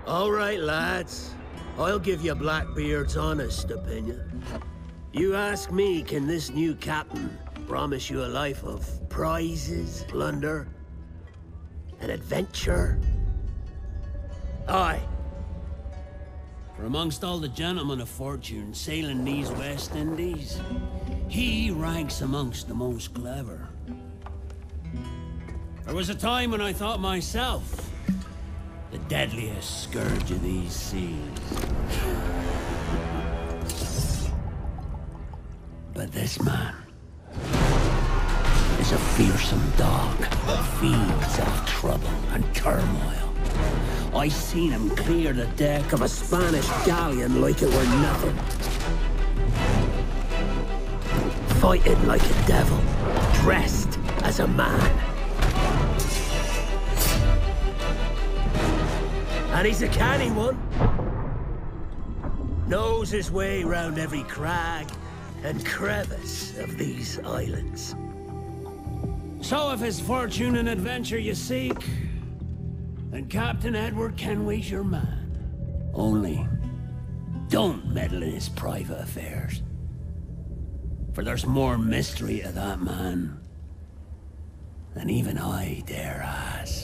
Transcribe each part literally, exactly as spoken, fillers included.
All right, lads. I'll give you Blackbeard's honest opinion. You ask me, can this new captain promise you a life of prizes, plunder, and adventure? Aye. For amongst all the gentlemen of fortune sailing these West Indies, he ranks amongst the most clever. There was a time when I thought myself the deadliest scourge of these seas. But this man is a fearsome dog that feeds off trouble and turmoil. I seen him clear the deck of a Spanish galleon like it were nothing. Fighting like a devil, dressed as a man. And he's a canny one. Knows his way round every crag and crevice of these islands. So if it's fortune and adventure you seek, then Captain Edward Kenway's your man. Only, don't meddle in his private affairs. For there's more mystery to that man than even I dare ask.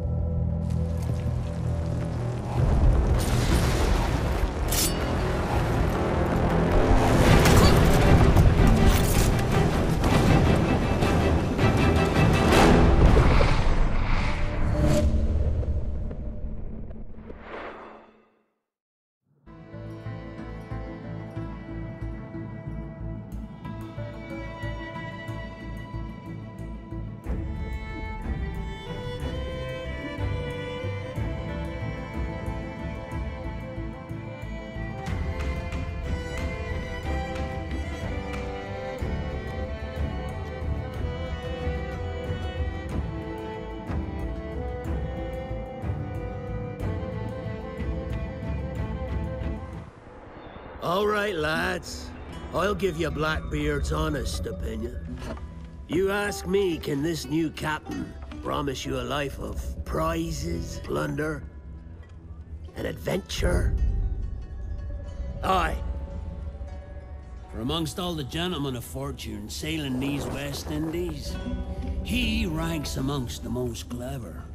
All right, lads. I'll give you Blackbeard's honest opinion. You ask me, can this new captain promise you a life of prizes, plunder, and adventure? Aye. For amongst all the gentlemen of fortune sailing these West Indies, he ranks amongst the most clever.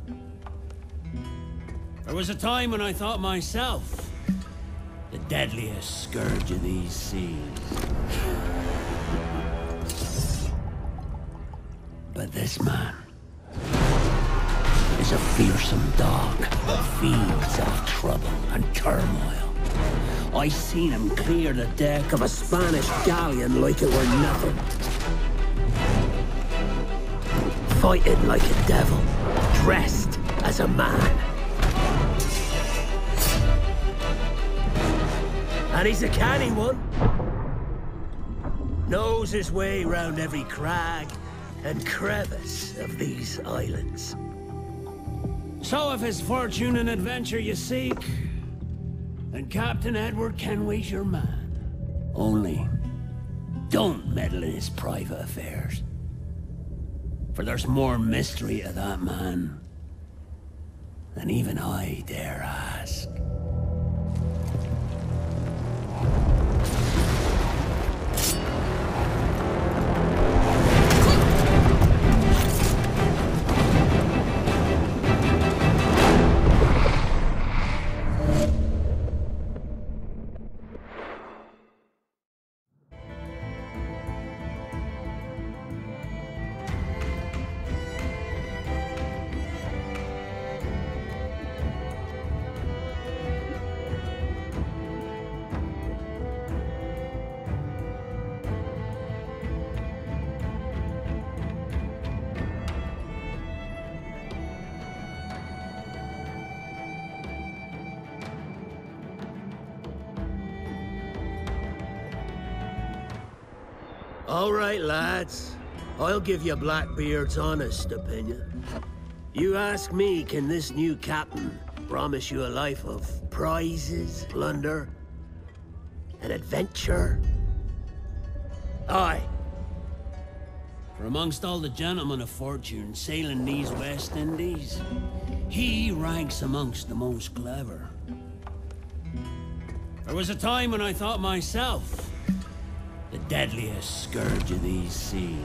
There was a time when I thought myself the deadliest scourge of these seas. But this man is a fearsome dog that feeds off trouble and turmoil. I seen him clear the deck of a Spanish galleon like it were nothing. Fighting like a devil, dressed as a man. And he's a canny one. Knows his way round every crag and crevice of these islands. So if it's fortune and adventure you seek, then Captain Edward Kenway's your man. Only, don't meddle in his private affairs. For there's more mystery to that man than even I dare ask. All right, lads. I'll give you Blackbeard's honest opinion. You ask me, can this new captain promise you a life of prizes, plunder, and adventure? Aye. For amongst all the gentlemen of fortune sailing these West Indies, he ranks amongst the most clever. There was a time when I thought myself the deadliest scourge of these seas.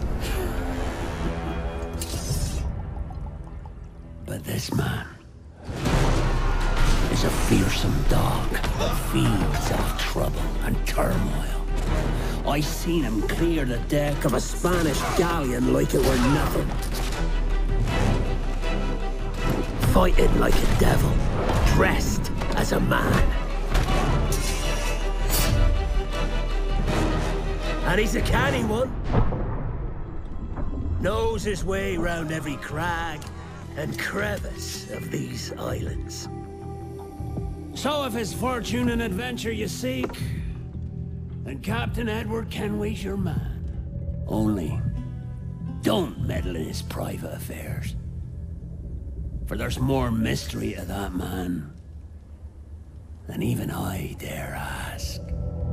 But this man is a fearsome dog that feeds off trouble and turmoil. I seen him clear the deck of a Spanish galleon like it were nothing. Fighting like a devil, dressed as a man. And he's a canny one. Knows his way round every crag and crevice of these islands. So if it's fortune and adventure you seek, then Captain Edward Kenway's your man. Only, don't meddle in his private affairs. For there's more mystery to that man than even I dare ask.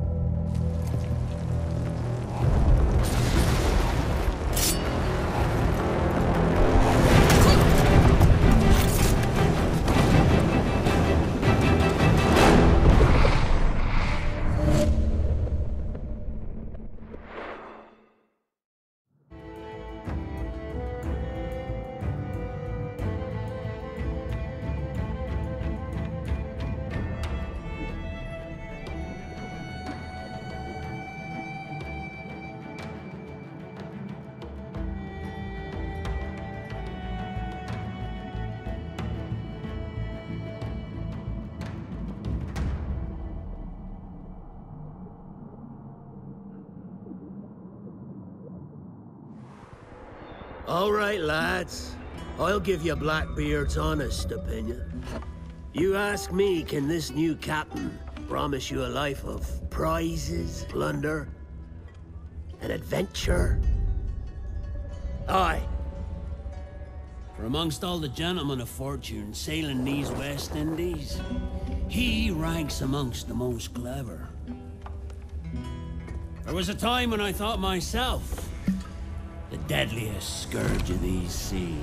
All right, lads. I'll give you Blackbeard's honest opinion. You ask me, can this new captain promise you a life of prizes, plunder, and adventure? Aye. For amongst all the gentlemen of fortune sailing these West Indies, he ranks amongst the most clever. There was a time when I thought myself the deadliest scourge of these seas.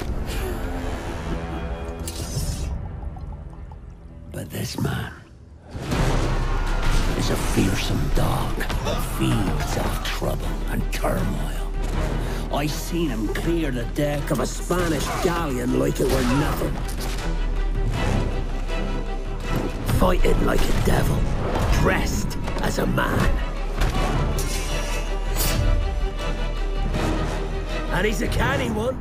But this man is a fearsome dog that feeds off trouble and turmoil. I seen him clear the deck of a Spanish galleon like it were nothing. Fighting like a devil, dressed as a man. And he's a canny one.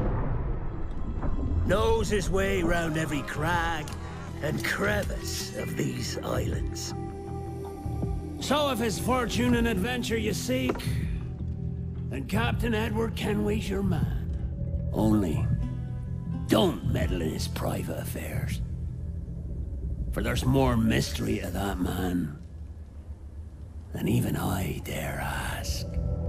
Knows his way round every crag and crevice of these islands. So if it's fortune and adventure you seek, then Captain Edward Kenway's your man. Only, don't meddle in his private affairs. For there's more mystery to that man than even I dare ask.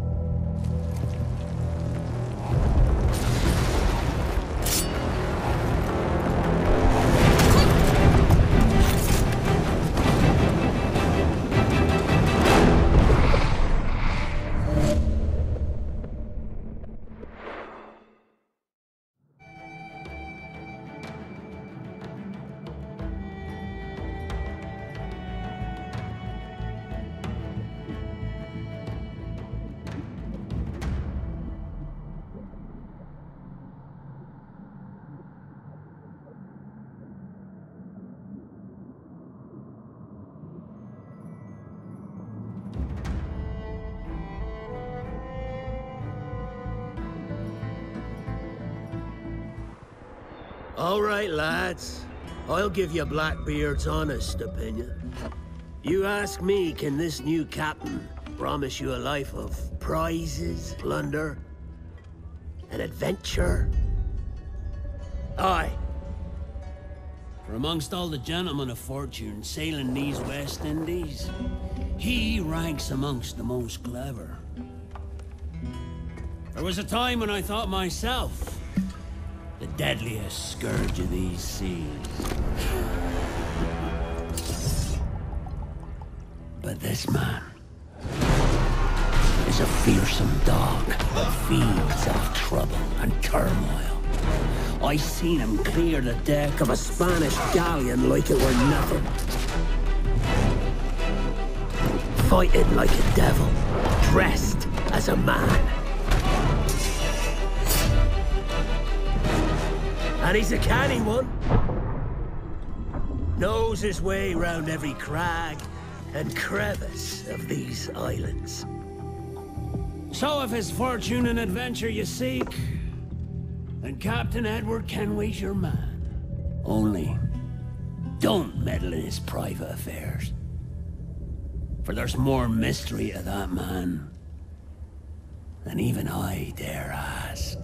All right, lads. I'll give you Blackbeard's honest opinion. You ask me, can this new captain promise you a life of prizes, plunder, and adventure? Aye. For amongst all the gentlemen of fortune sailing these West Indies, he ranks amongst the most clever. There was a time when I thought myself the deadliest scourge of these seas. But this man is is a fearsome dog that feeds off trouble and turmoil. I seen him clear the deck of a Spanish galleon like it were nothing. Fighting like a devil, dressed as a man. And he's a canny one. Knows his way round every crag and crevice of these islands. So if his fortune and adventure you seek, then Captain Edward Kenway's your man. Only, don't meddle in his private affairs. For there's more mystery to that man than even I dare ask.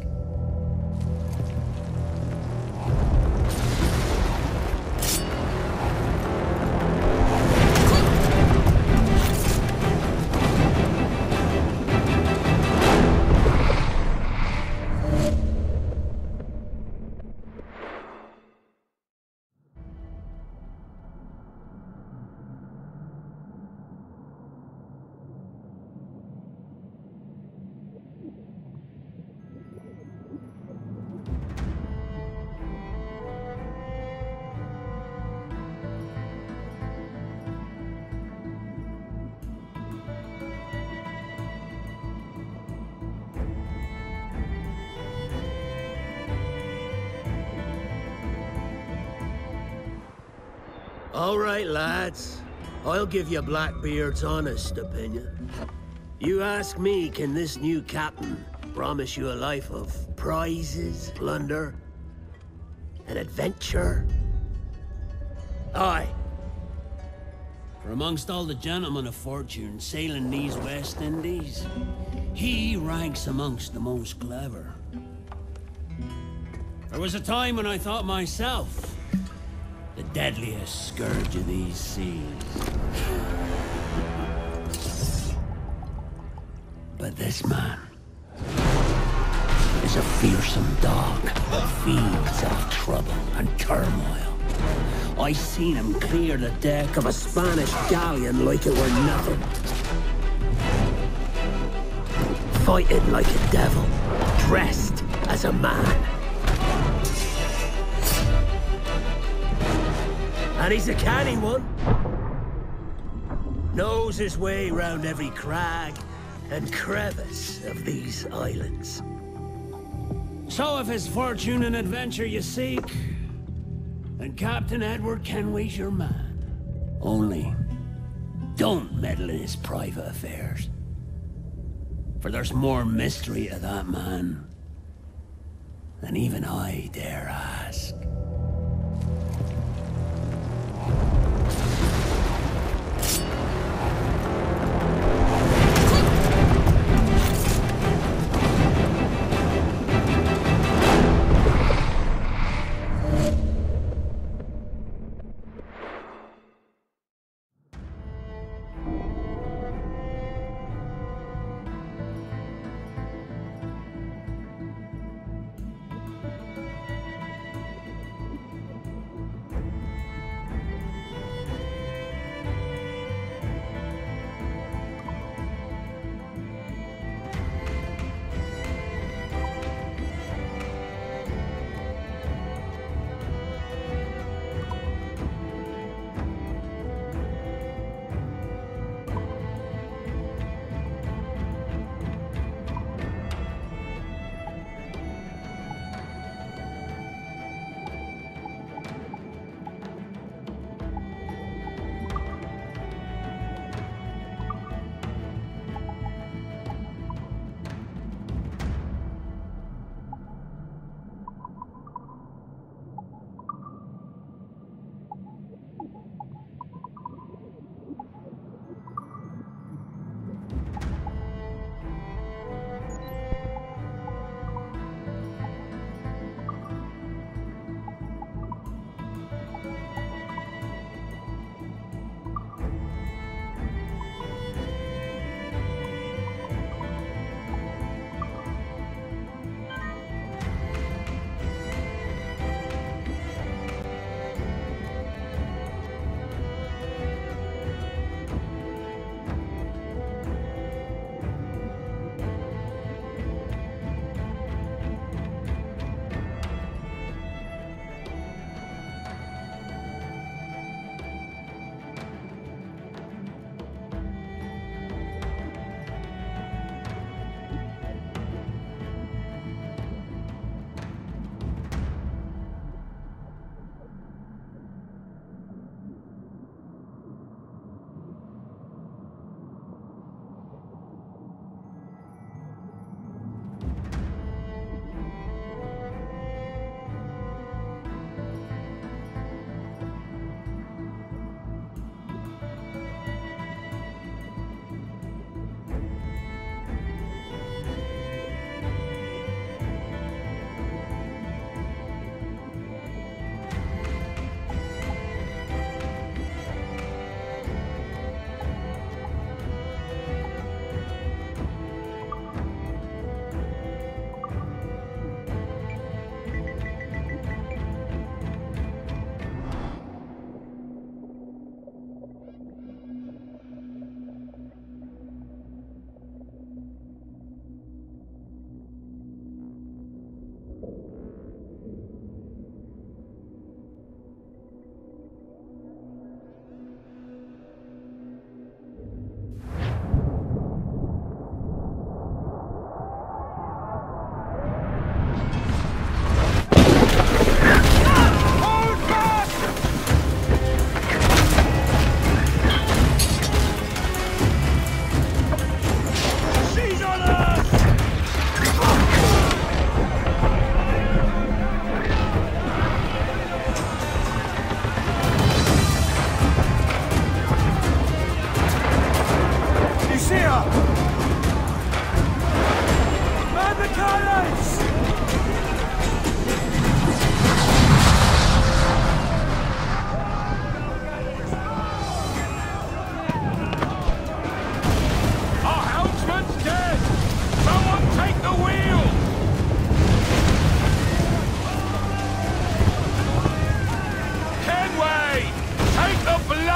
All right, lads. I'll give you Blackbeard's honest opinion. You ask me, can this new captain promise you a life of prizes, plunder, and adventure? Aye. For amongst all the gentlemen of fortune sailing these West Indies, he ranks amongst the most clever. There was a time when I thought myself the deadliest scourge of these seas. But this man is a fearsome dog that feeds off trouble and turmoil. I seen him clear the deck of a Spanish galleon like it were nothing. Fighting like a devil, dressed as a man. And he's a canny one. Knows his way round every crag and crevice of these islands. So if his fortune and adventure you seek, then Captain Edward Kenway's your man. Only, don't meddle in his private affairs. For there's more mystery to that man than even I dare ask.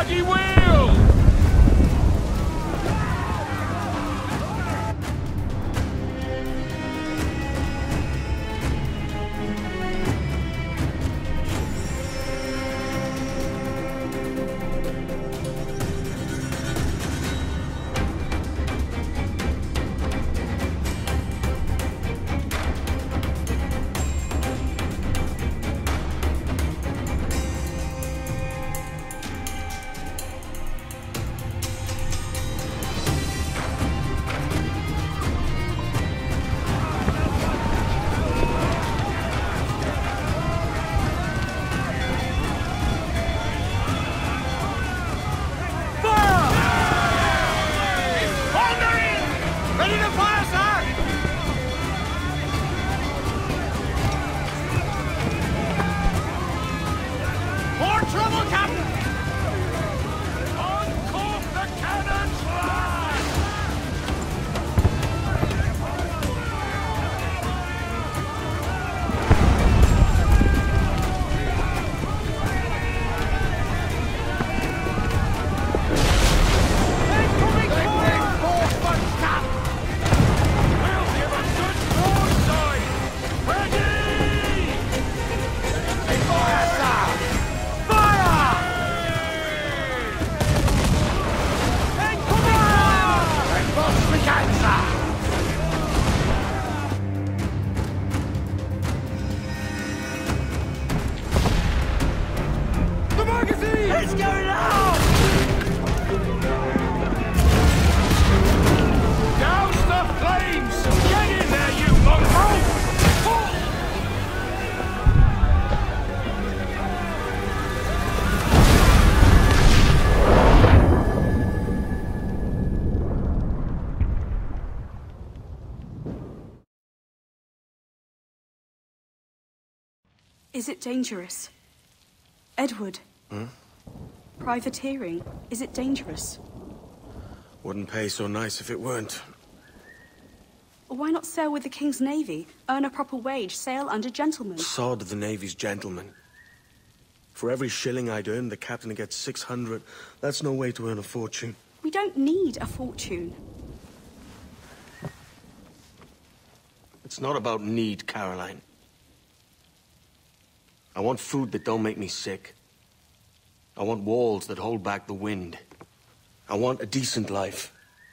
bloody wheel! Is it dangerous? Edward? Hmm? Privateering, is it dangerous? Wouldn't pay so nice if it weren't. Why not sail with the King's Navy? Earn a proper wage, sail under gentlemen. Sod the Navy's gentlemen. For every shilling I'd earn, the captain gets six hundred. That's no way to earn a fortune. We don't need a fortune. It's not about need, Caroline. I want food that don't make me sick. I want walls that hold back the wind. I want a decent life.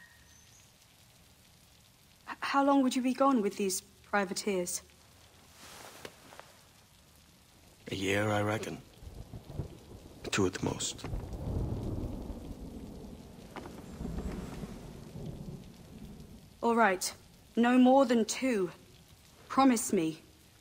H- how long would you be gone with these privateers? A year, I reckon. Two at the most. All right. No more than two. Promise me.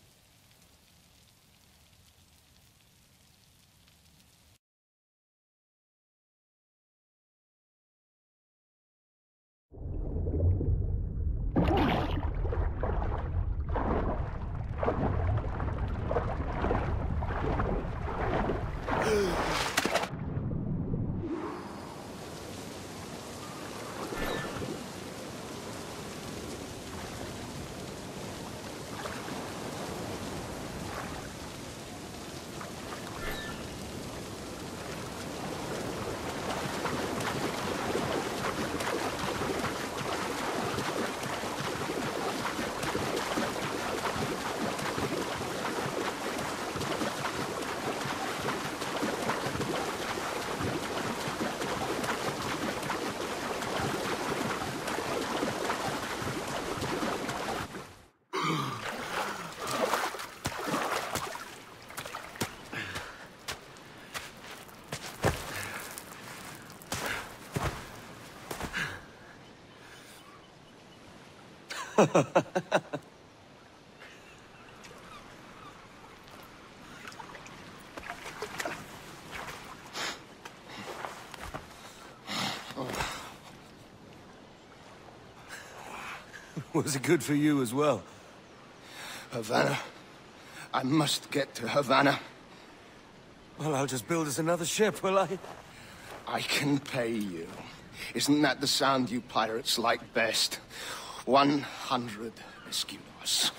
Was it good for you as well? Havana. I must get to Havana. Well, I'll just build us another ship, will I? I can pay you. Isn't that the sound you pirates like best? One hundred escudos.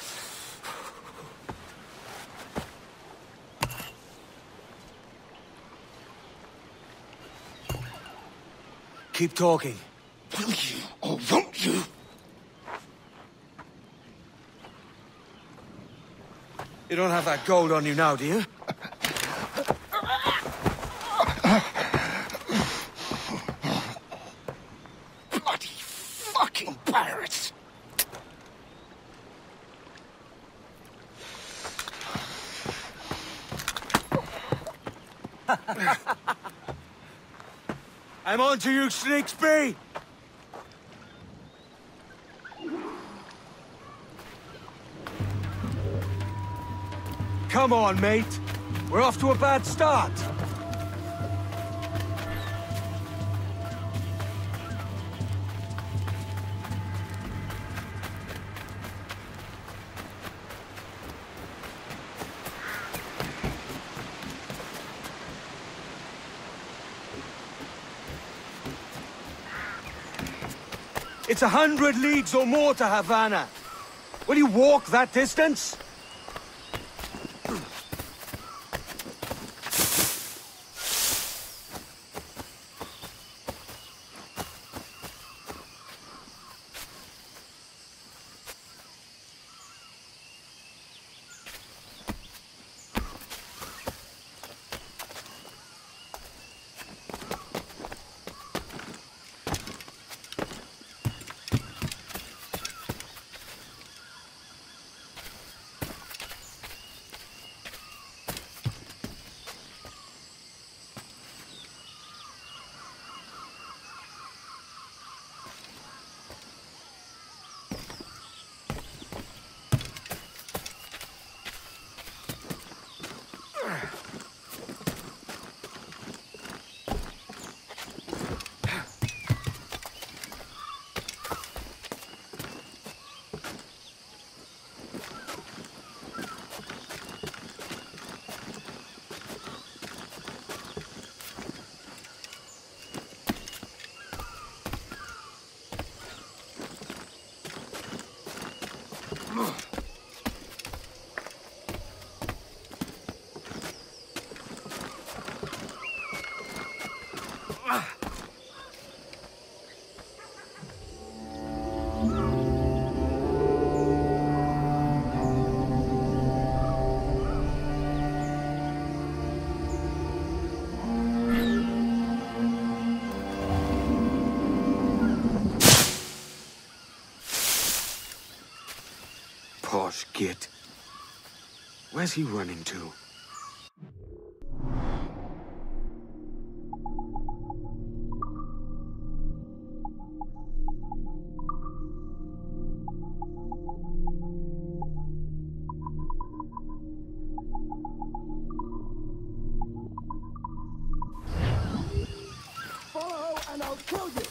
Keep talking. Will you, or won't you? You don't have that gold on you now, do you? Bloody fucking pirates! I'm on to you, Slicksby! Come on, mate. We're off to a bad start. It's a hundred leagues or more to Havana. Will you walk that distance? Posh git. Where's he running to? Follow and I'll kill you!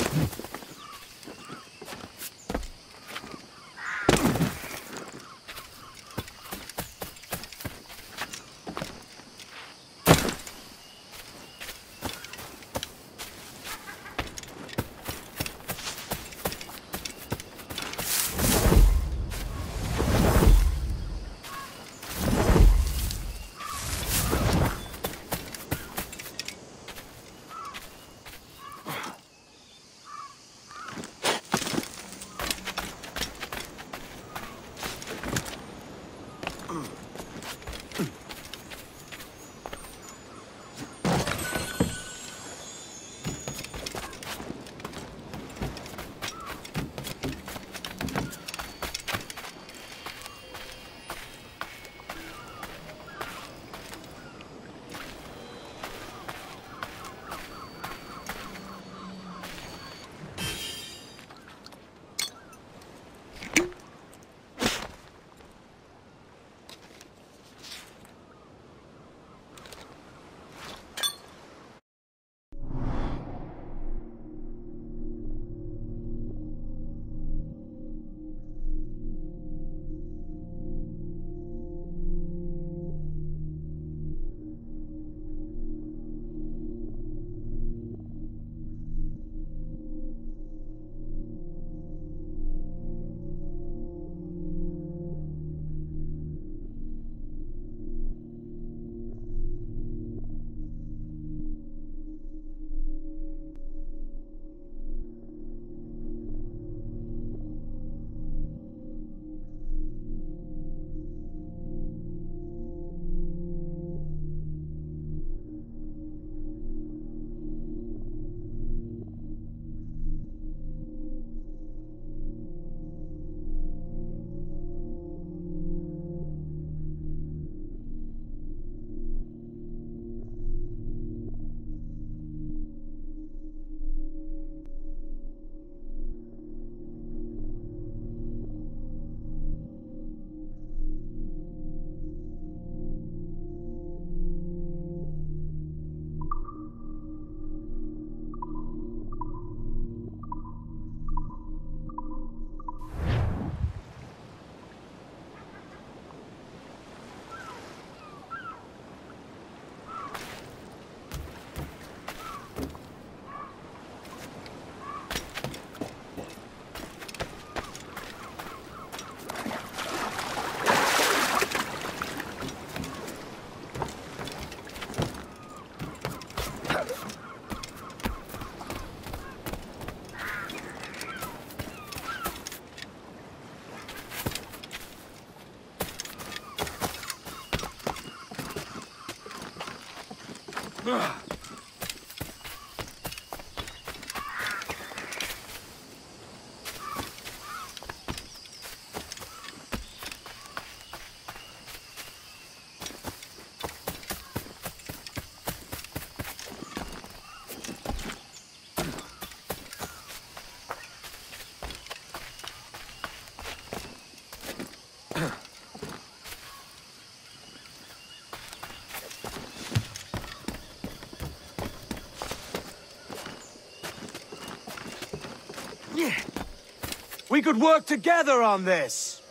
We could work together on this!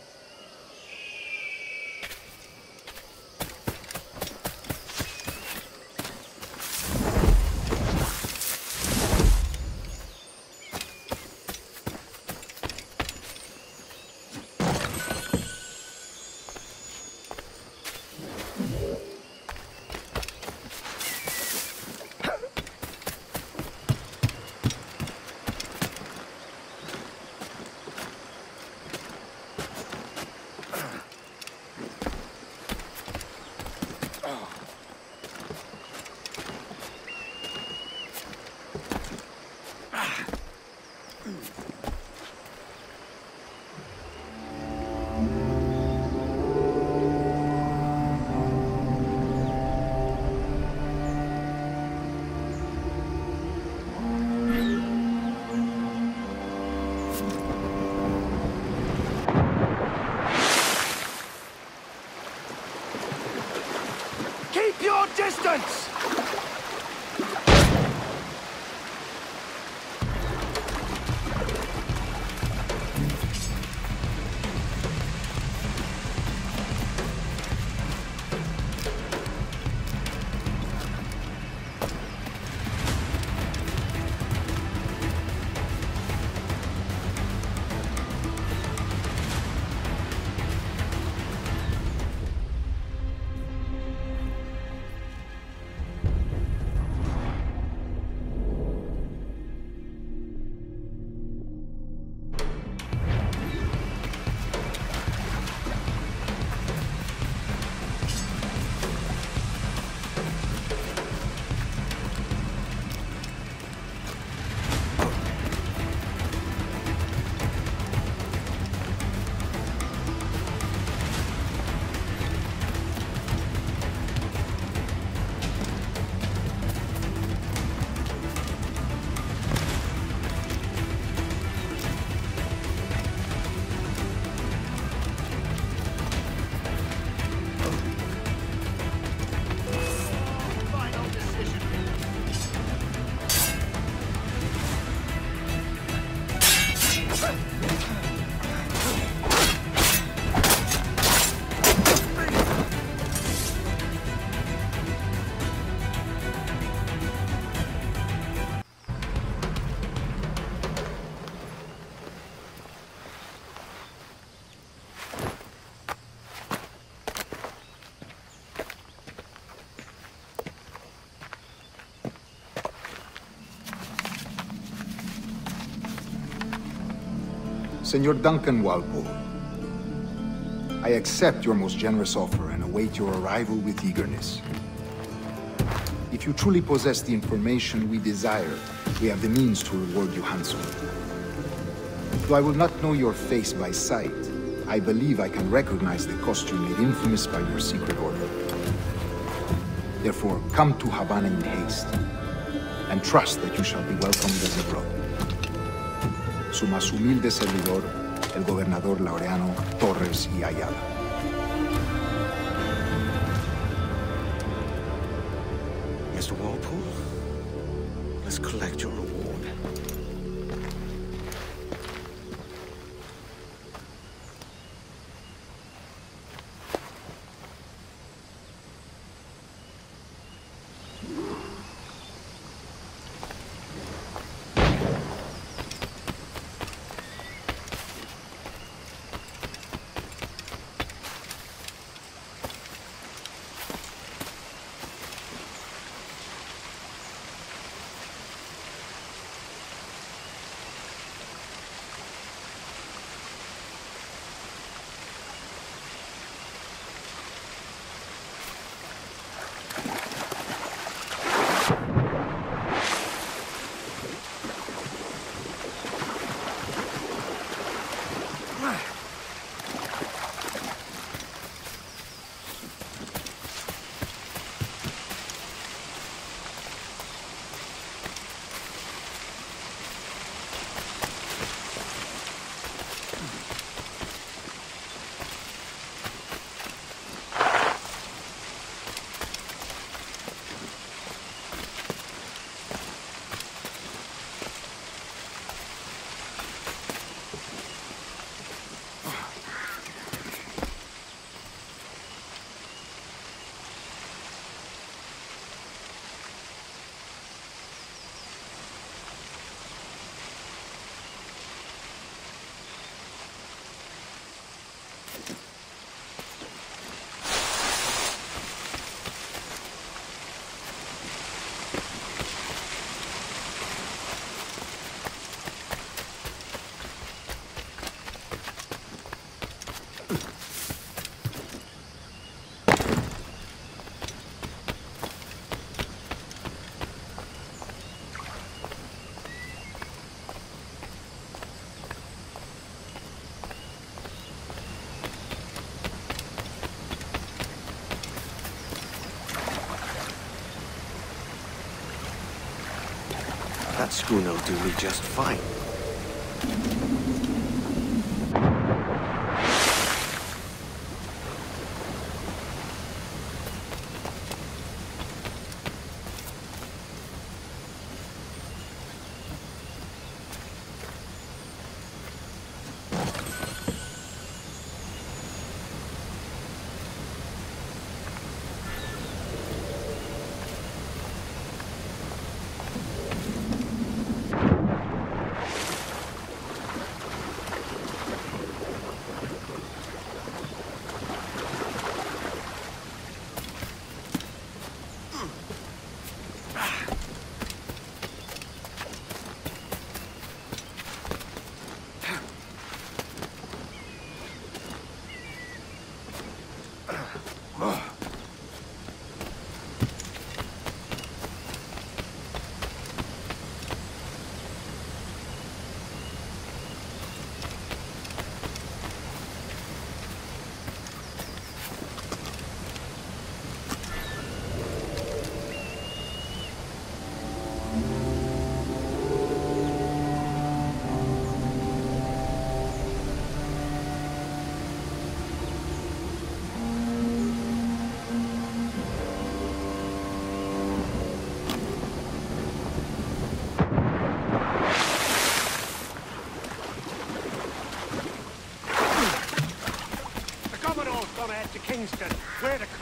Keep your distance! Senor Duncan Walpole, I accept your most generous offer and await your arrival with eagerness. If you truly possess the information we desire, we have the means to reward you handsomely. Though I will not know your face by sight, I believe I can recognize the costume made infamous by your secret order. Therefore, come to Havana in haste, and trust that you shall be welcomed as a brother. Su más humilde servidor, el gobernador Laureano Torres y Ayala. Mister Walpole, let's collect your reward. That schooner'll do me just fine.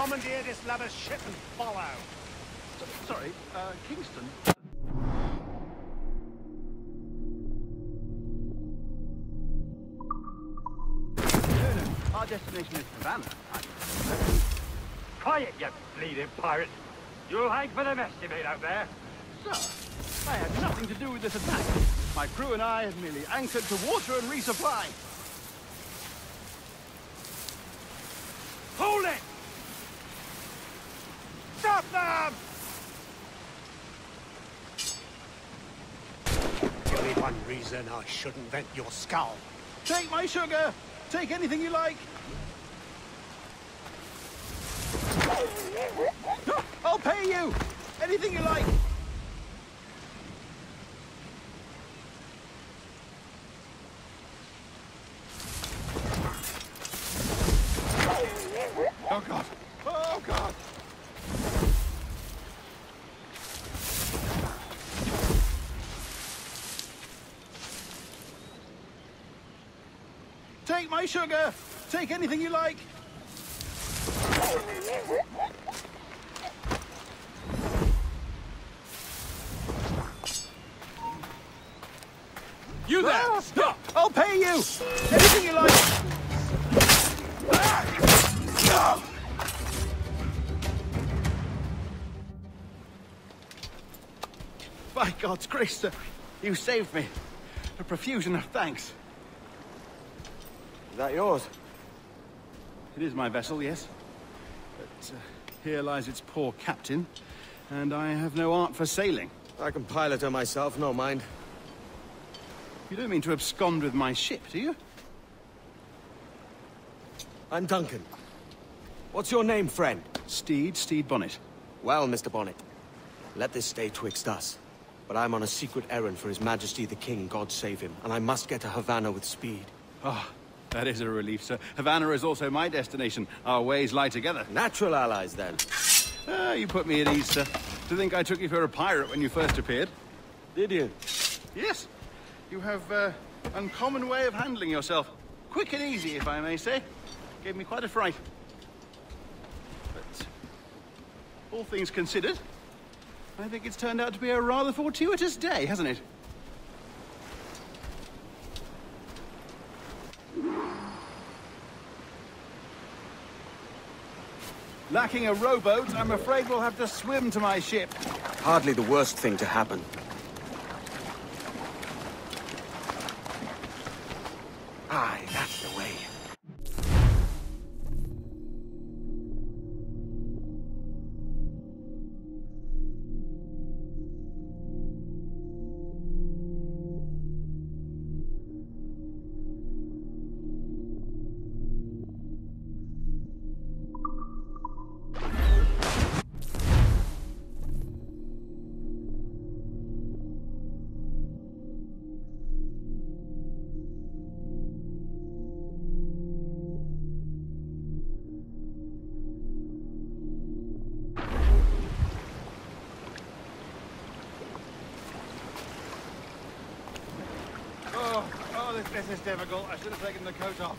commandeer this lover's ship and follow. Sorry, uh, Kingston? No, no, our destination is Havana. Quiet, you bleeding pirate. You'll hang for the mess you made out there. Sir, I had nothing to do with this attack. My crew and I had merely anchored to water and resupply. Hold it! Stop them! Give me one reason I shouldn't vent your skull. Take my sugar! Take anything you like! I'll pay you! Anything you like! Oh God! Oh God! Take my sugar! Take anything you like! You there! Ah, stop! I'll pay you! Anything you like! By God's grace, sir, you saved me. A profusion of thanks. Is that yours? It is my vessel, yes. But uh, here lies its poor captain, and I have no art for sailing. I can pilot her myself, no mind. You don't mean to abscond with my ship, do you? I'm Duncan. What's your name, friend? Steed, Steed Bonnet. Well, Mister Bonnet, let this stay twixt us. But I'm on a secret errand for His Majesty the King, God save him, and I must get to Havana with speed. Ah, oh, that is a relief, sir. Havana is also my destination. Our ways lie together. Natural allies, then. Ah, you put me at ease, sir. To think I took you for a pirate when you first appeared. Did you? Yes. You have uh, an uncommon way of handling yourself. Quick and easy, if I may say. Gave me quite a fright. But all things considered, I think it's turned out to be a rather fortuitous day, hasn't it? Lacking a rowboat, I'm afraid we'll have to swim to my ship. Hardly the worst thing to happen. Aye, that's the way. This is difficult. I should have taken the coat off.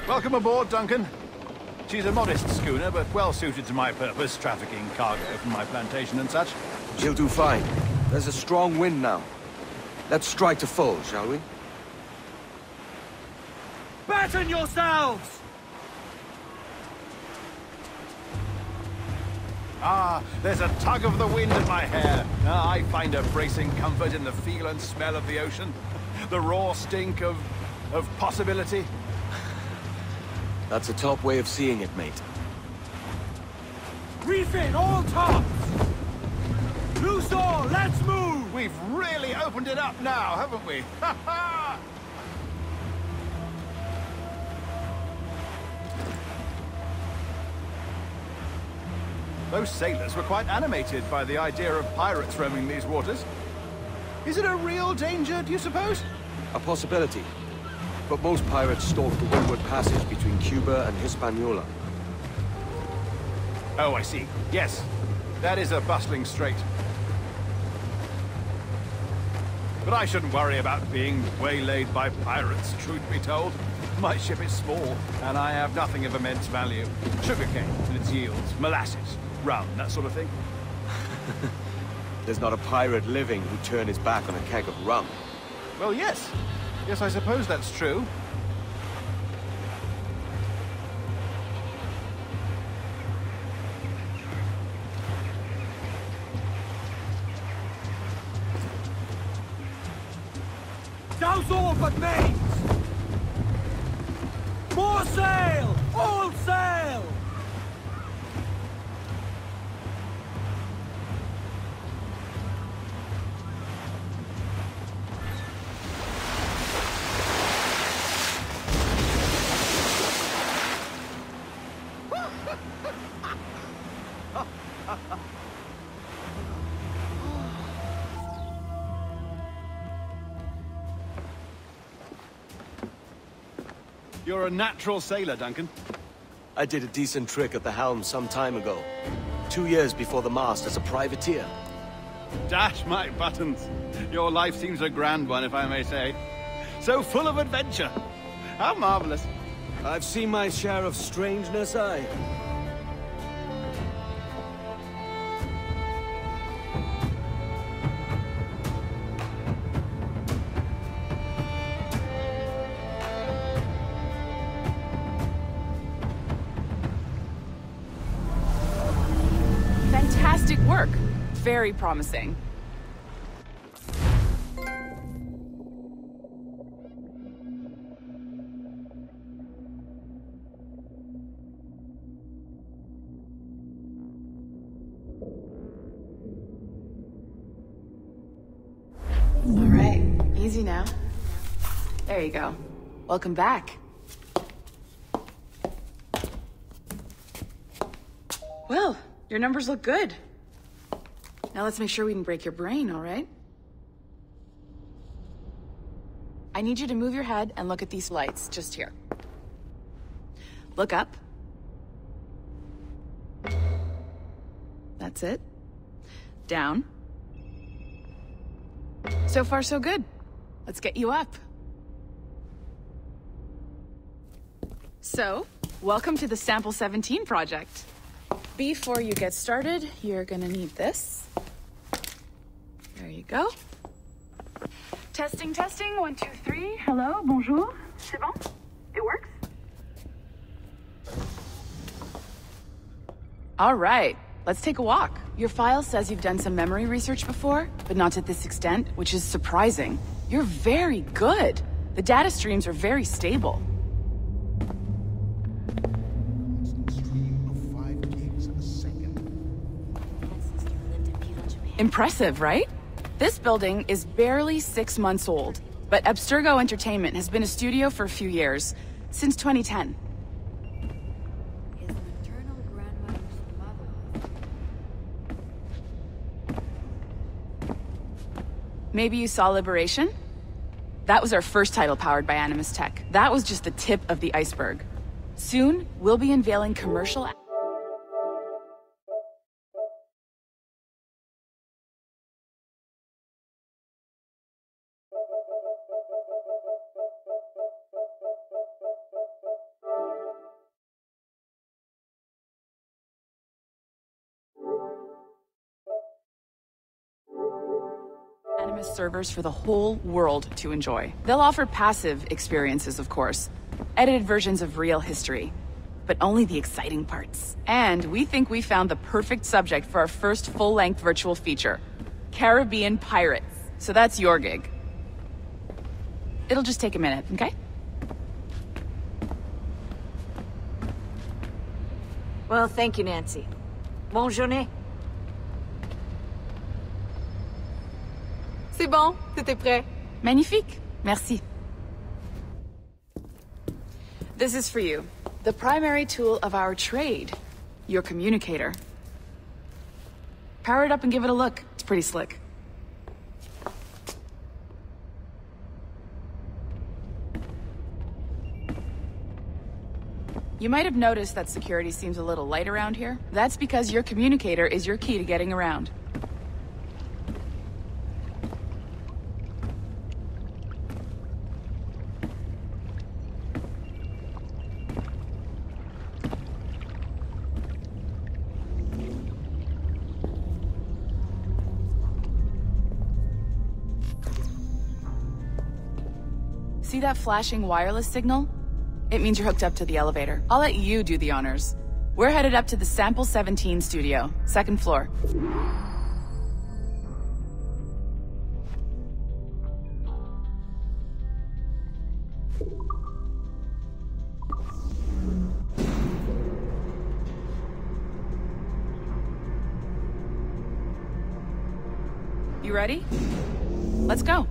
Welcome aboard, Duncan. She's a modest schooner, but well suited to my purpose, trafficking cargo from my plantation and such. She'll do fine. There's a strong wind now. Let's strike to full, shall we? Batten yourselves! Ah, there's a tug of the wind in my hair. Ah, I find a bracing comfort in the feel and smell of the ocean. The raw stink of... of possibility. That's a top way of seeing it, mate. Reef in all tops! Loose all, let's move! We've really opened it up now, haven't we? Ha ha! Those sailors were quite animated by the idea of pirates roaming these waters. Is it a real danger, do you suppose? A possibility. But most pirates stalk the windward passage between Cuba and Hispaniola. Oh, I see. Yes. That is a bustling strait. But I shouldn't worry about being waylaid by pirates, truth be told. My ship is small, and I have nothing of immense value. Sugarcane and its yields, molasses, rum, that sort of thing. There's not a pirate living who'd turn his back on a keg of rum. Well, yes. Yes, I suppose that's true. Douse all but mains! More sail! All sail! You're a natural sailor, Duncan. I did a decent trick at the helm some time ago. Two years before the mast as a privateer. Dash my buttons. Your life seems a grand one, if I may say. So full of adventure. How marvelous. I've seen my share of strangeness, I. Fantastic work. Very promising. All right, easy now. There you go. Welcome back. Well, your numbers look good. Now let's make sure we can break your brain, all right? I need you to move your head and look at these lights just here. Look up. That's it. Down. So far, so good. Let's get you up. So, welcome to the Sample seventeen project. Before you get started, you're gonna need this. There you go. Testing, testing, one, two, three. Hello, bonjour. C'est bon? It works? All right, let's take a walk. Your file says you've done some memory research before, but not to this extent, which is surprising. You're very good. The data streams are very stable. Impressive, right? This building is barely six months old, but Abstergo Entertainment has been a studio for a few years, since twenty ten. His maternal grandmother's mother. Maybe you saw Liberation? That was our first title powered by Animus Tech. That was just the tip of the iceberg. Soon, we'll be unveiling commercial... Animus servers for the whole world to enjoy. They'll offer passive experiences, of course, edited versions of real history, but only the exciting parts. And we think we found the perfect subject for our first full-length virtual feature, Caribbean pirates. So that's your gig. It'll just take a minute, okay? Well, thank you, Nancy. Bonne journée. C'est bon, c'était prêt. Magnifique. Merci. This is for you. The primary tool of our trade. Your communicator. Power it up and give it a look. It's pretty slick. You might have noticed that security seems a little light around here. That's because your communicator is your key to getting around. See that flashing wireless signal? It means you're hooked up to the elevator. I'll let you do the honors. We're headed up to the Sample seventeen studio, second floor. You ready? Let's go.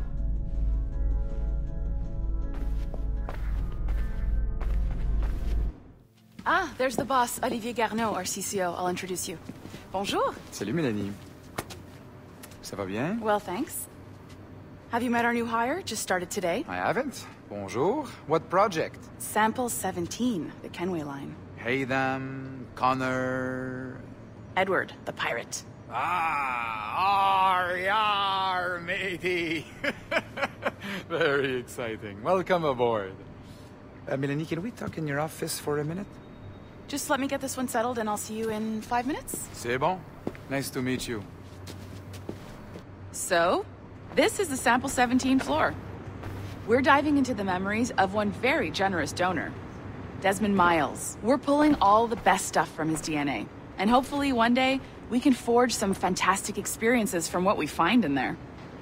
Ah, there's the boss, Olivier Garneau, our C C O. I'll introduce you. Bonjour. Salut, Mélanie. Ça va bien? Well, thanks. Have you met our new hire? Just started today. I haven't. Bonjour. What project? Sample seventeen, the Kenway line. Hey, them, Connor... Edward, the pirate. Ah, ar, yar, matey. Very exciting. Welcome aboard. Uh, Mélanie, can we talk in your office for a minute? Just let me get this one settled and I'll see you in five minutes. C'est bon. Nice to meet you. So, this is the Sample seventeen floor. We're diving into the memories of one very generous donor, Desmond Miles. We're pulling all the best stuff from his D N A. And hopefully one day, we can forge some fantastic experiences from what we find in there.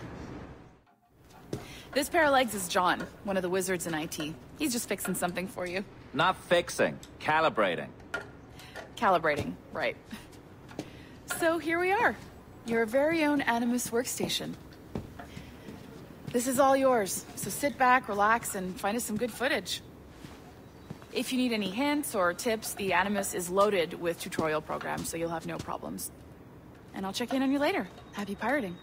This pair of legs is John, one of the wizards in I T. He's just fixing something for you. Not fixing, calibrating. Calibrating, right. So here we are, your very own Animus workstation. This is all yours, so sit back, relax, and find us some good footage. If you need any hints or tips, the Animus is loaded with tutorial programs, so you'll have no problems. And I'll check in on you later. Happy pirating.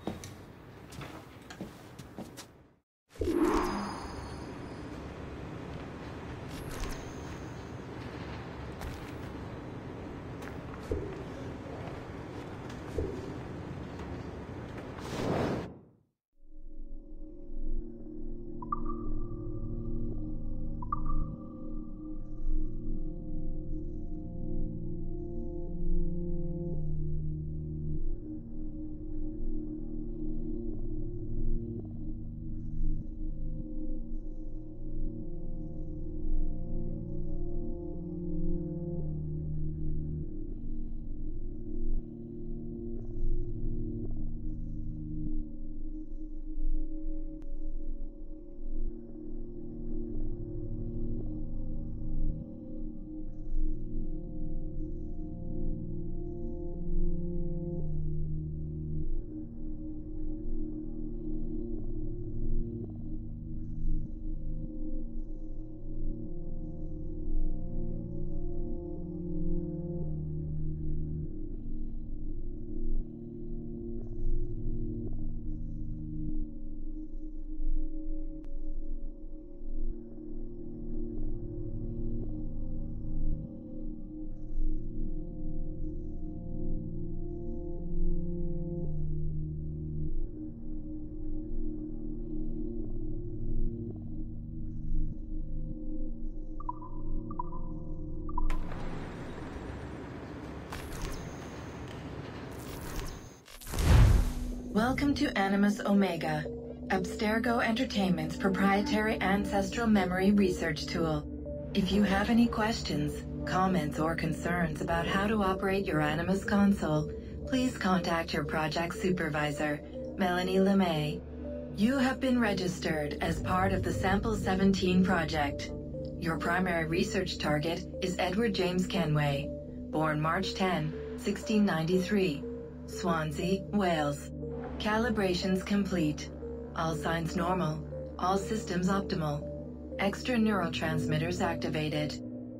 Welcome to Animus Omega, Abstergo Entertainment's proprietary ancestral memory research tool. If you have any questions, comments, or concerns about how to operate your Animus console, please contact your project supervisor, Melanie LeMay. You have been registered as part of the Sample seventeen project. Your primary research target is Edward James Kenway, born March tenth, sixteen ninety-three, Swansea, Wales. Calibrations complete. All signs normal. All systems optimal. Extra neurotransmitters activated.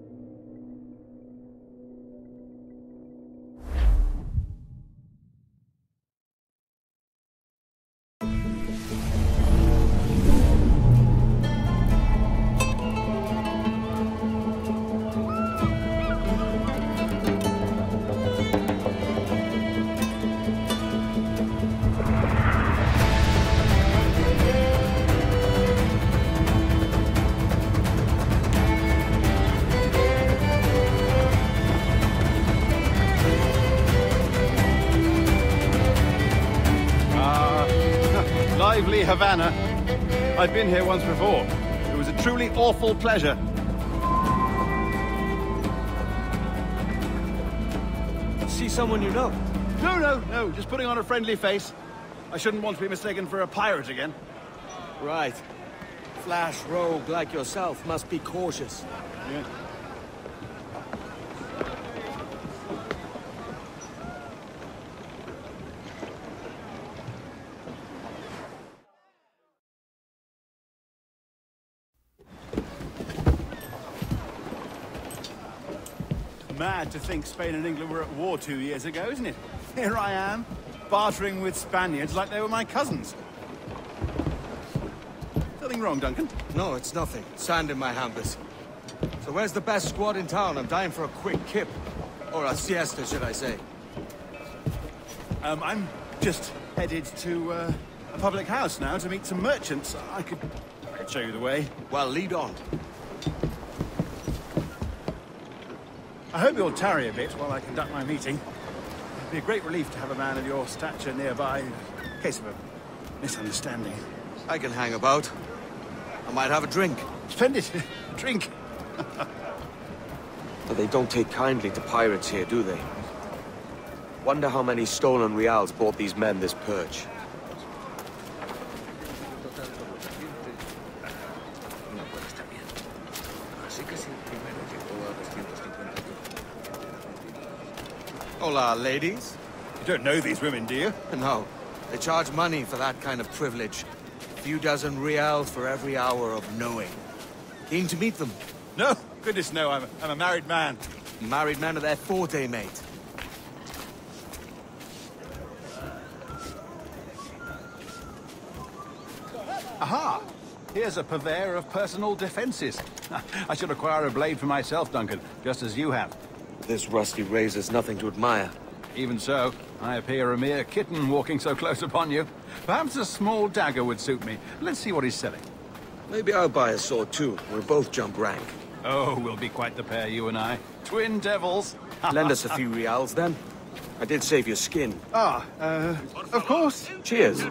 Havana. I've been here once before. It was a truly awful pleasure. See someone you know? No, no, no. Just putting on a friendly face. I shouldn't want to be mistaken for a pirate again. Right. Flash rogue like yourself must be cautious. Yeah. Mad to think Spain and England were at war two years ago, isn't it? Here I am, bartering with Spaniards like they were my cousins. Something wrong, Duncan? No, it's nothing. Sand in my hampers. So where's the best squad in town? I'm dying for a quick kip. Or a siesta, should I say. Um, I'm just headed to uh, a public house now to meet some merchants. I could, I could show you the way. Well, lead on. I hope you'll tarry a bit while I conduct my meeting. It'd be a great relief to have a man of your stature nearby in case of a misunderstanding. I can hang about. I might have a drink. Splendid. Drink. But they don't take kindly to pirates here, do they? Wonder how many stolen reals bought these men this perch. Hola, ladies. You don't know these women, do you? No. They charge money for that kind of privilege. A few dozen reals for every hour of knowing. Keen to meet them? No. Goodness, no. I'm a, I'm a married man. Married man of their forte, mate. Aha! Here's a purveyor of personal defenses. I should acquire a blade for myself, Duncan, just as you have. This rusty razor's nothing to admire. Even so, I appear a mere kitten walking so close upon you. Perhaps a small dagger would suit me. Let's see what he's selling. Maybe I'll buy a sword too. We'll both jump rank. Oh, we'll be quite the pair, you and I. Twin devils. Lend us a few reals, then. I did save your skin. Ah, uh, of course. Cheers.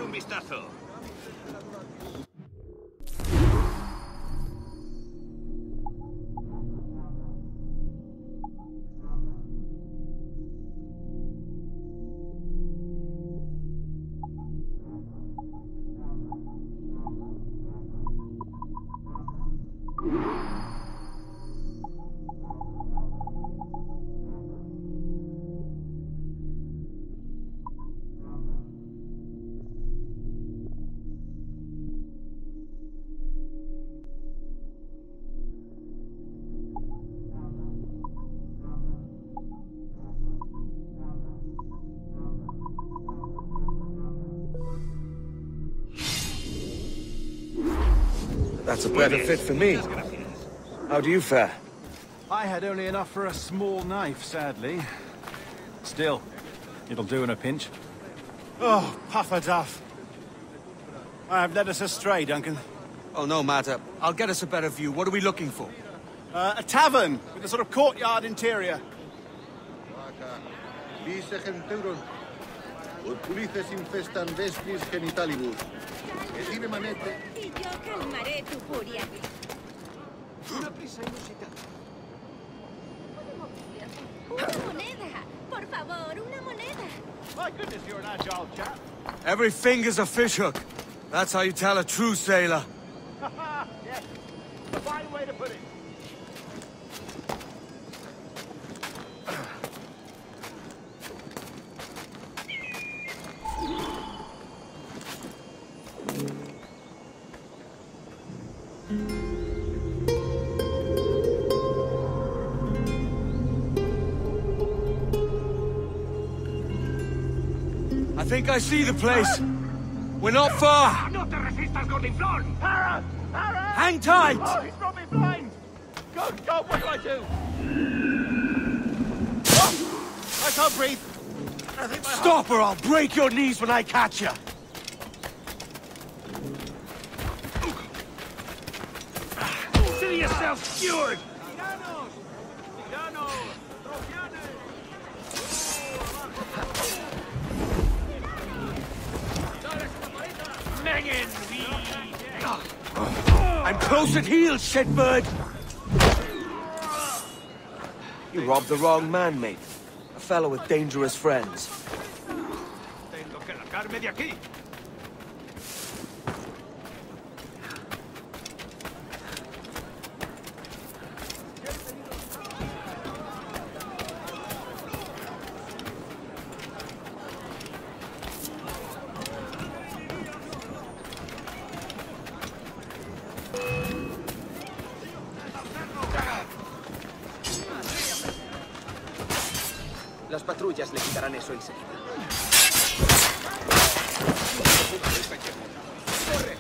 That's a better fit for me. How do you fare? I had only enough for a small knife, sadly. Still, it'll do in a pinch. Oh, puffer duff. I have led us astray, Duncan. Oh, no matter. I'll get us a better view. What are we looking for? Uh, a tavern with a sort of Urpulices infestan vestris genitalibus. Et ibe manete. Y yo calmaré tu furia. Una prisa inusitada. Una moneda. Por favor, una moneda. My goodness, you're an agile chap. Every finger's a fishhook. That's how you tell a true sailor. Yes, a fine way to put it. I think I see the place. We're not far. No te resistas, gordinflón! Para! Para! Hang tight! Oh, he's brought me blind! Go, go, what do I do? Oh, I can't breathe. I think my Stop or I'll break your knees when I catch you. Consider yourself cured! I'm close at heel, shitbird! You robbed the wrong man, mate. A fellow with dangerous friends. Tengo que largarme de aquí. Las patrullas le quitarán eso enseguida. ¡Corre!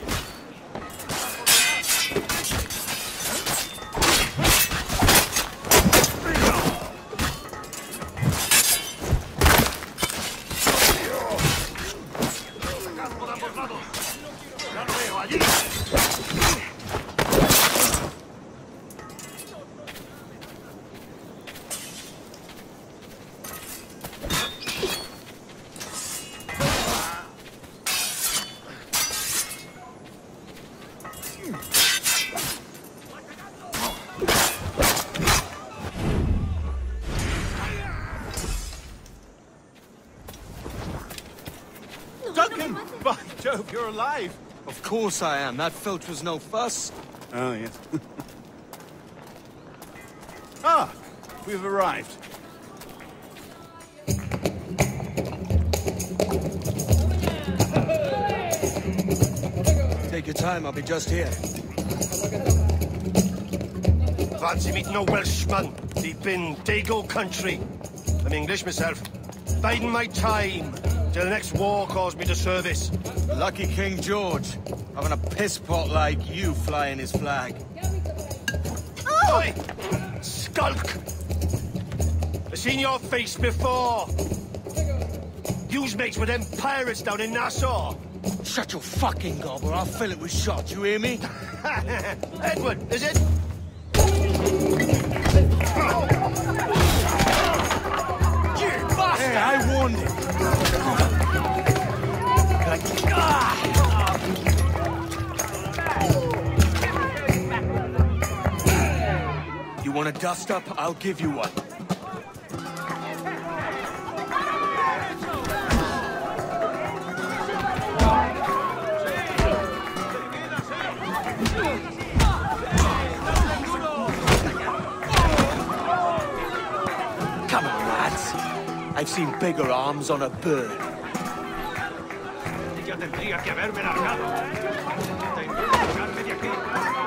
By Jove, you're alive! Of course I am. That filch was no fuss. Oh, yes. Ah, we've arrived. Take your time, I'll be just here. Fancy meeting a Welshman deep in Dago country. I'm English myself. Biding my time till the next war calls me to service. Lucky King George, having a piss pot like you flying his flag. Oh! Oi! Skulk! I've seen your face before. You's mates with them pirates down in Nassau. Shut your fucking gob or I'll fill it with shot, you hear me? Edward, is it? You bastard! Hey, I warned him. You want a dust up? I'll give you one. Come on, lads. I've seen bigger arms on a bird. Ya tendría que haberme largado. Tengo que largarme de aquí.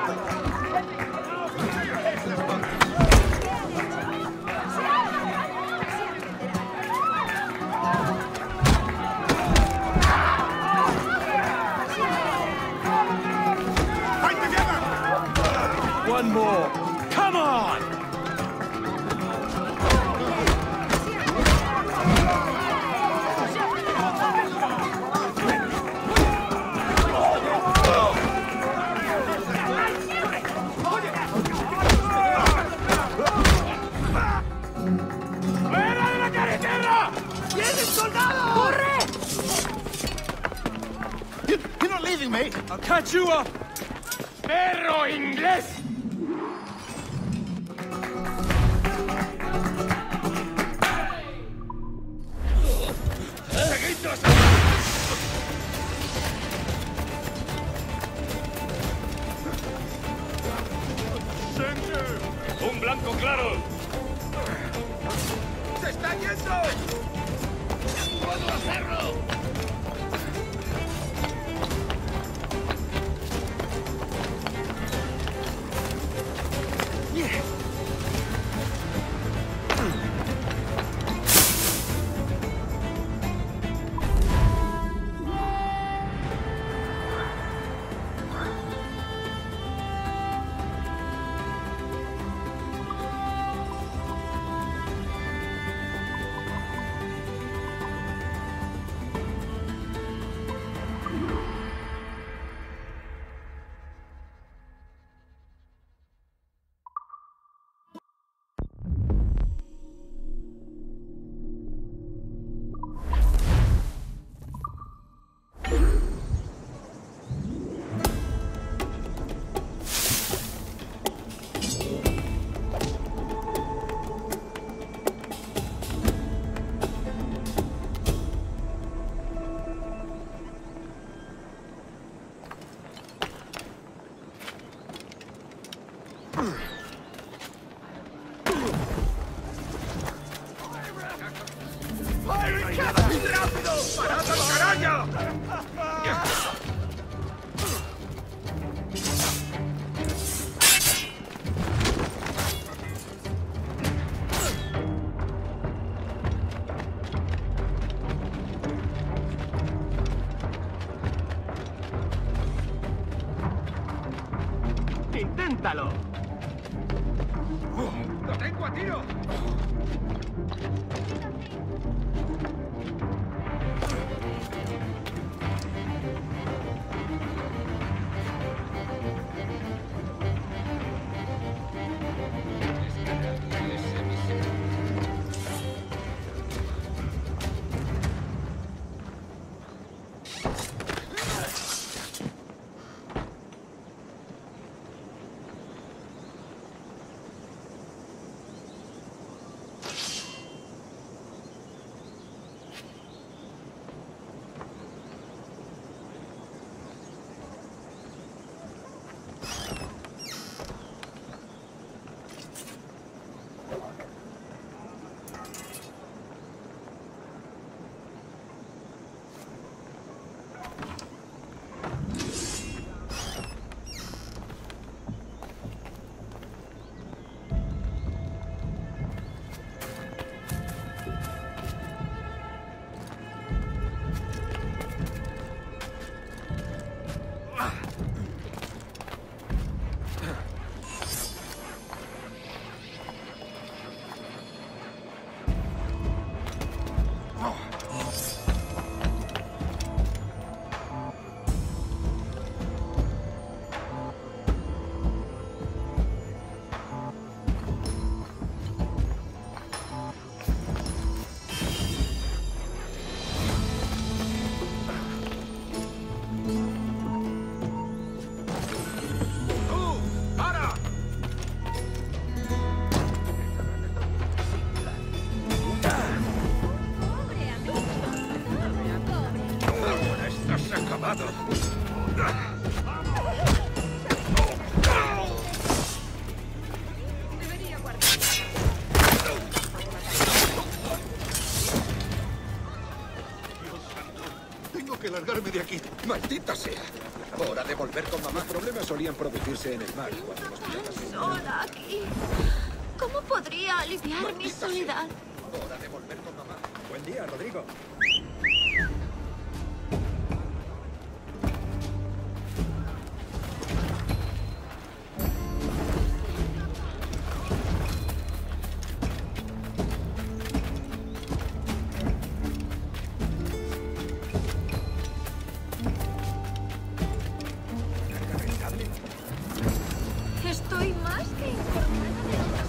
Fight together! One more. Come on! ¡Fuera de la carretera! ¡Vienen soldados! ¡Corre! leaving me? I'll catch you up! ¡Perro inglés! ¡Un blanco claro! ¡Se está yendo! ¡Puedo hacerlo! ¡Inténtalo! ¡Lo tengo a tiro! largarme de aquí. ¡Maldita sea! Hora de volver con mamá. Los problemas solían producirse en el mar cuando los piratas... Sola aquí. ¿Cómo podría aliviar mi soledad? Hora de volver con mamá. Buen día, Rodrigo. Estoy más que informada de otras.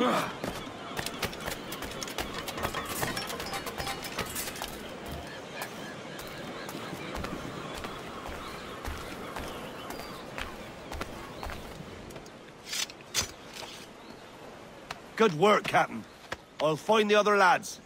Good work, Captain. I'll find the other lads.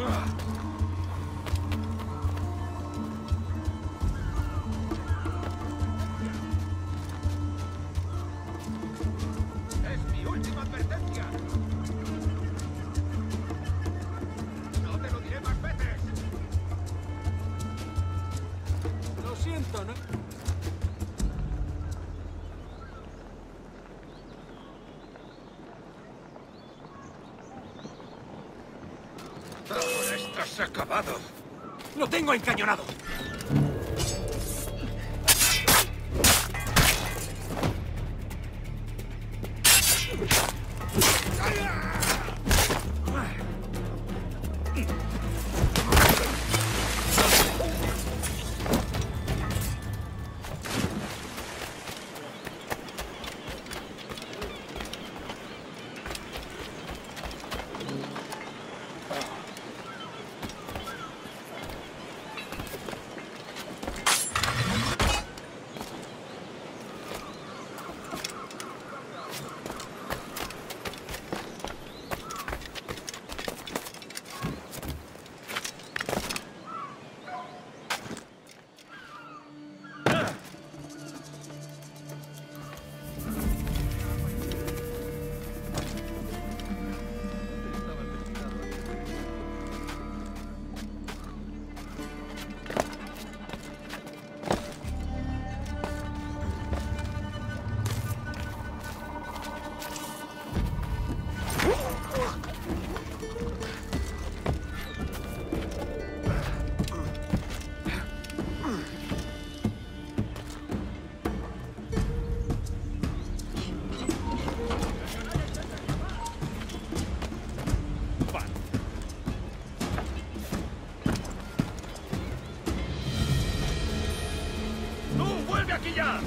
Es mi última advertencia. No te lo diré más veces. Lo siento, ¿no? Ahora estás acabado. ¡Lo tengo encañonado! aquí ya!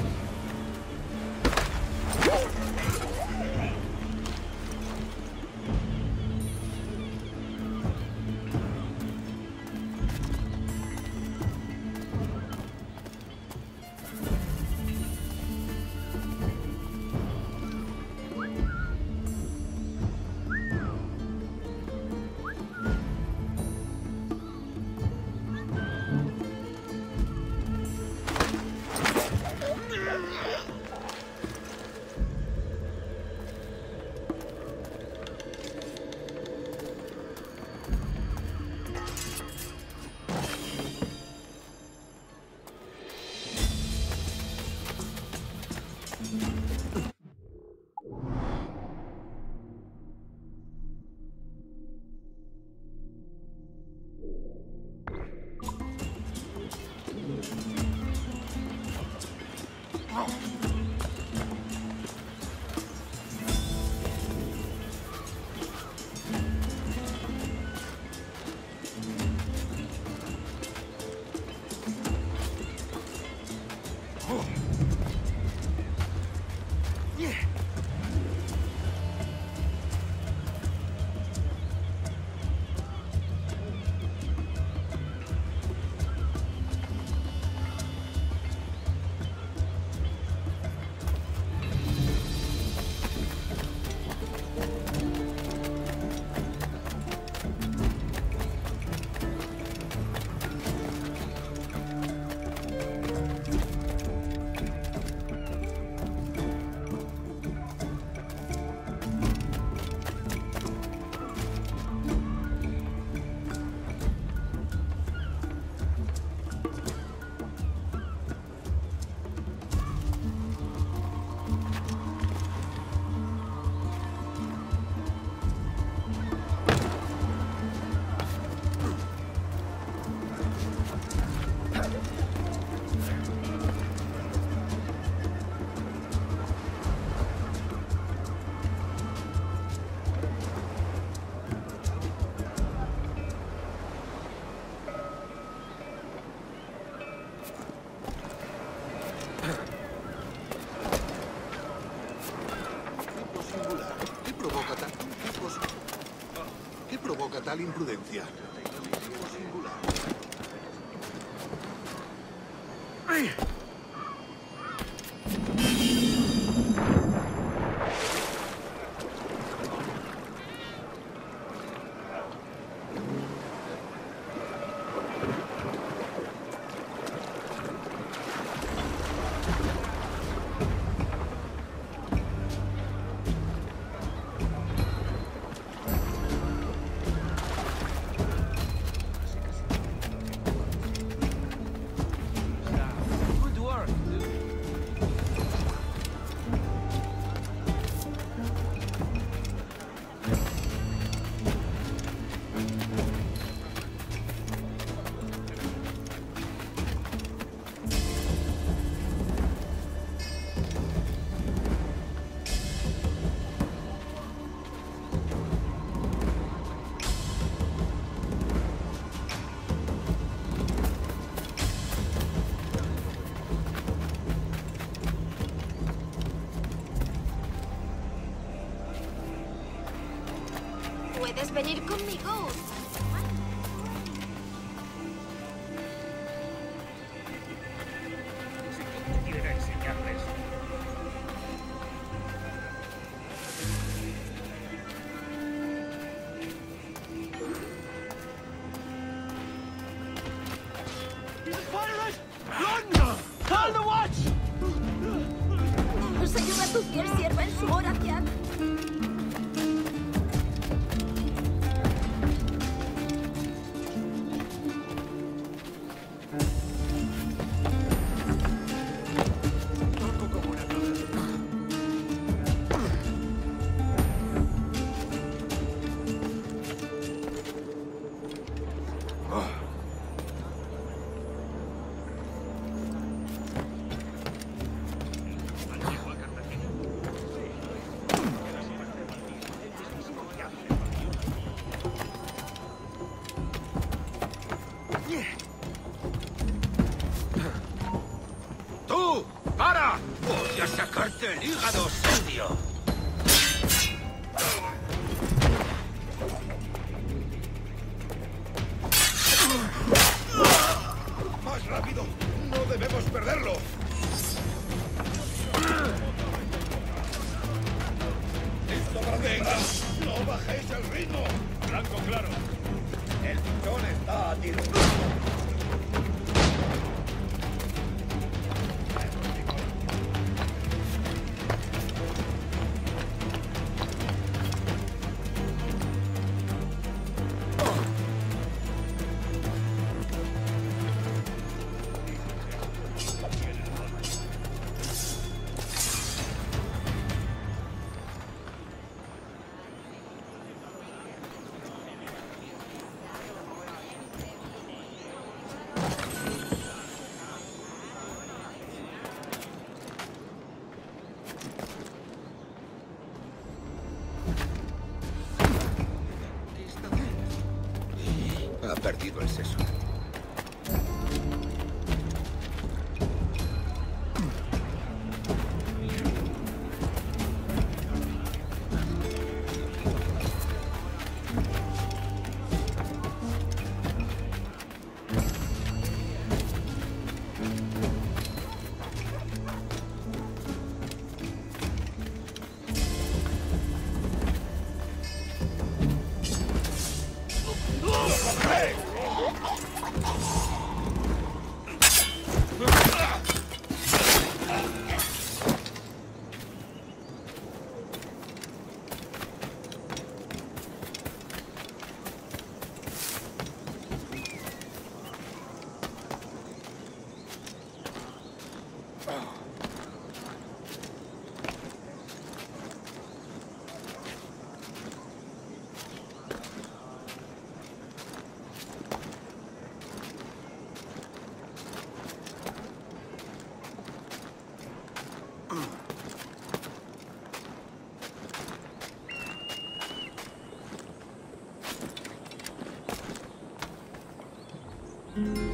Tal imprudencia. ¡Ay! ¿Puedes venir conmigo? Quiero enseñarles. Pirate! Run! Call the watch! Dios ayuda a tu fiel sierva en su oración. ¡Tú! ¡Para! ¡Voy a sacarte el hígado, Sergio! ¡Más rápido! ¡No debemos perderlo! ¡Listo para venga! ¡No bajéis el ritmo! Blanco claro. El pichón está a tiro. Ha perdido el seso. Mm-hmm.